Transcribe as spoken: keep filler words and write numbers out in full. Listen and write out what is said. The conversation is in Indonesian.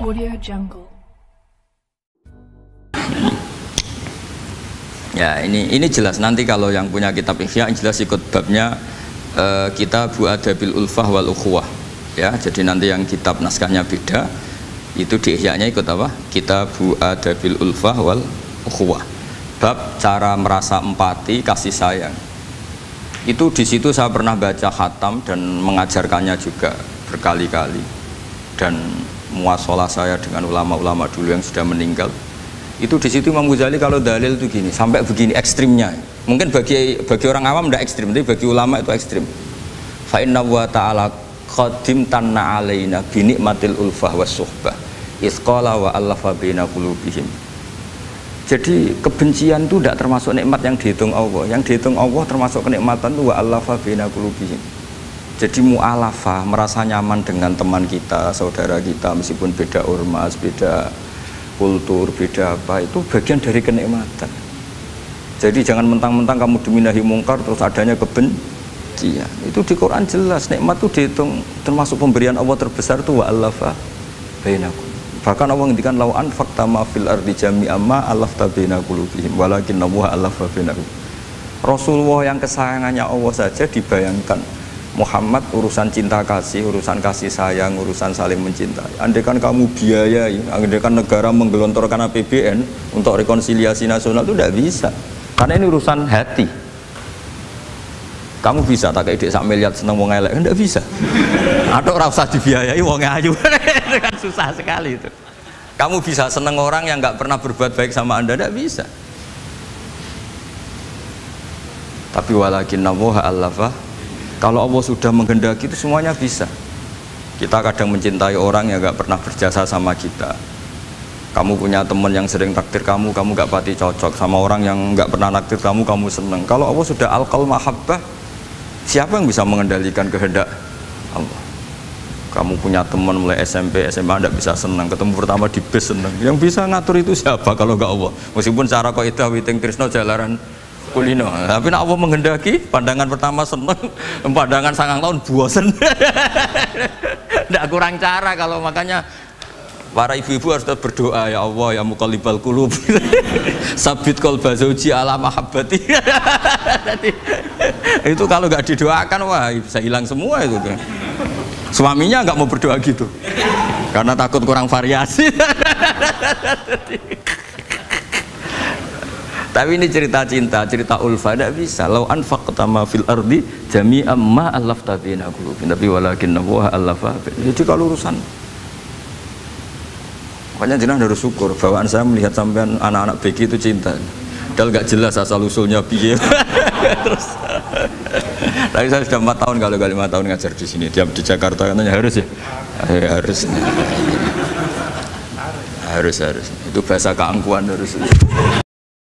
Audio Jungle. Ya ini ini jelas nanti kalau yang punya kitab Ihya jelas ikut babnya uh, Kitabu Adabil Ulfah wal Ukhuwah ya. Jadi nanti yang kitab naskahnya beda itu di Ihya-nya ikut apa? Kitabu Adabil Ulfah wal Ukhuwah. Bab cara merasa empati kasih sayang. Itu di situ saya pernah baca khatam dan mengajarkannya juga berkali-kali dan muasalah saya dengan ulama-ulama dulu yang sudah meninggal. Itu di situ Imam Ghazali kalau dalil itu gini, sampai begini ekstrimnya. Mungkin bagi bagi orang awam tidak ekstrim, tapi bagi ulama itu ekstrim. Fa inna wa ta'ala qadim tanna alaina bi nikmatil ulfah was suhbah. Isqala wa allafa baina qulubihim. Jadi kebencian itu tidak termasuk nikmat yang dihitung Allah. Yang dihitung Allah termasuk kenikmatan itu wa allafa baina qulubihim. Jadi mu'alafa, merasa nyaman dengan teman kita, saudara kita meskipun beda ormas, beda kultur, beda apa, itu bagian dari kenikmatan. Jadi jangan mentang-mentang kamu demi nahi mungkar terus adanya kebencian. Itu di Quran jelas, nikmat itu dihitung termasuk pemberian Allah terbesar itu wa allafa bainakum. Bahkan Allah ngendikan lau anfaqta ma fil ardi jami'an ma allafta baina qulubihim walakin Allah allafa bainakum. Rasulullah yang kesayangannya Allah saja dibayangkan Muhammad urusan cinta kasih, urusan kasih sayang, urusan saling mencintai. Andaikan kamu biayai, andaikan negara menggelontorkan A P B N untuk rekonsiliasi nasional itu tidak bisa. Karena ini urusan hati. Kamu bisa tak kayak ide sak miliar seneng wong elek, enggak bisa. Atau ora usah dibiayai wong ayu. Itu kan susah sekali itu. Kamu bisa seneng orang yang nggak pernah berbuat baik sama Anda, enggak bisa. Tapi walakin nawaha allafa. Kalau Allah sudah menghendaki itu semuanya bisa. Kita kadang mencintai orang yang gak pernah berjasa sama kita. Kamu punya teman yang sering takdir kamu, kamu gak pati cocok. Sama orang yang gak pernah naktir kamu, kamu seneng. Kalau Allah sudah alqal mahabbah, siapa yang bisa mengendalikan kehendak Allah? Kamu punya teman mulai S M P, S M A gak bisa seneng. Ketemu pertama di bus seneng. Yang bisa ngatur itu siapa kalau gak Allah? Meskipun cara kok itu witing trisno jalaran kulino, tapi nak Allah menghendaki pandangan pertama seneng, pandangan sangang tahun bosen. Tidak kurang cara. Kalau makanya para ibu-ibu harus berdoa, ya Allah ya muqallibal qulub sabit qalba zauji ala mahabbati. Itu kalau nggak didoakan wah bisa hilang semua itu kan. Suaminya nggak mau berdoa gitu karena takut kurang variasi. Tapi ini cerita cinta, cerita ulfa tidak bisa. Lau anfaqta ma fil ardi jami'an ma allafta baina qulubihim. Tapi walakin Allah allafa. Jadi kalau urusan, makanya jenengan harus syukur. Bawaan saya melihat sampean anak-anak B G itu cinta. Padahal nggak jelas asal usulnya piye. Terus, tapi saya sudah empat tahun kalau kali lima tahun ngajar di sini. Tiap di Jakarta katanya harus ya, eh, harus, harus harus. Itu bahasa keangkuhan harus.